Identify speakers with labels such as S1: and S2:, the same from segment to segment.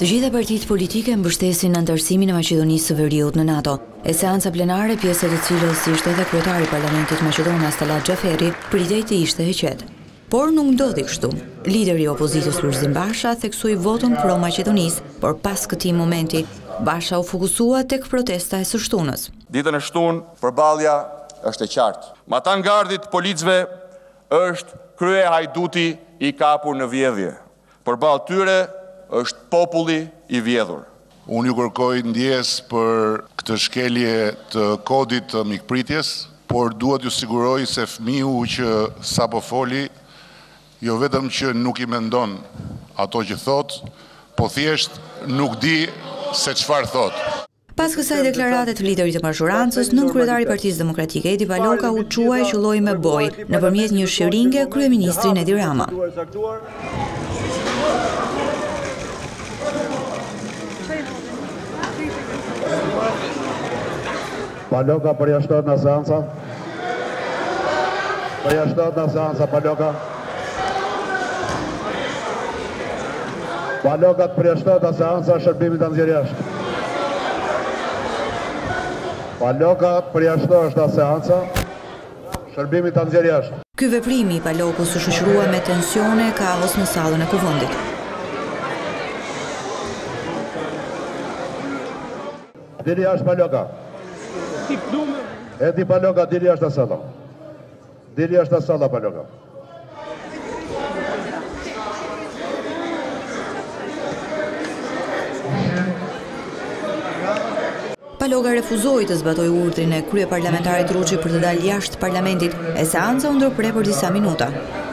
S1: Të gjitha partitë politike mbështesin anëtarësimin e Maqedonisë së Veriut në NATO. E seanca plenare, pjesë të cilës ishte edhe kryetari i Parlamentit maqedonas Talat Xhaferi, pritej të ishte e qetë. Por nuk ndodhi kështu. Lideri i opozitës Lulzim Basha theksoi votën pro Maqedonisë, por pas këtij momenti, Basha u fokusua tek protesta e së shtunës.
S2: Ditën e shtunë, përballja është e qartë. Matangardit policëve është krye hajduti i kapur në vjedhje. Përballë tyre është populli i vjedhur.
S3: Unë ju kërkoj ndjes për këtë shkelje të kodit të mikpritjes, por duhet ju siguroj se fëmiu që sapo foli, jo vetëm që nuk i mendon ato që thot, po thjesht nuk di se çfarë thot.
S1: Pas kësaj deklarate të liderit të majorancës, nënkryetari i Partisë Demokratike Edi Paloka u quaj qelloi me bojë nëpërmjet një shiringe kryeministrin Edi Rama.
S4: Paloka përjashtohet nga seanca. Përjashtohet nga seanca Paloka. Paloka përjashtohet nga seanca, shërbimi ta nxjerr jashtë. Paloka përjashtohet nga seanca, shërbimi ta nxjerr jashtë.
S1: Ky veprimi i Palokës u shoqërua me tensione e kaos në sallën e kuvendit.
S4: Dili jashtë Paloka. Edi Paloka, dili jashtë salla. Dili jashtë salla Paloka.
S1: Paloka refuzoi të zbatojë urdhrin e kryeparlamentarit Ruçi për të dalë jashtë parlamentit, e seanca u ndërprer për disa minuta.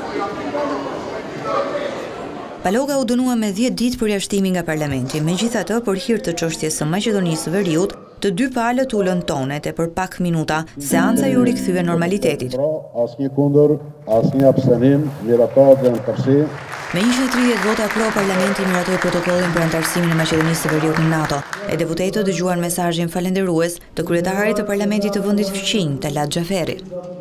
S1: Paloka u dënua me 10 ditë përjashtimi nga parlamenti. Megjithatë, për hir të çështjes së Maqedonisë së Veriut, të dy palët ulën tonet e për pak minuta, seanca ju rikthye normalitetit.
S4: Asnjë kundër, asnjë abstenim, miratohet dhe në përsi.
S1: Me 130 vota pro, parlamenti miratoi protokollin për anëtarësimin e Maqedonisë së Veriut në NATO. E deputetët dëgjuan mesazhin falendërues të kryetarit të parlamentit të vendit fqinj, Talat Xhaferi.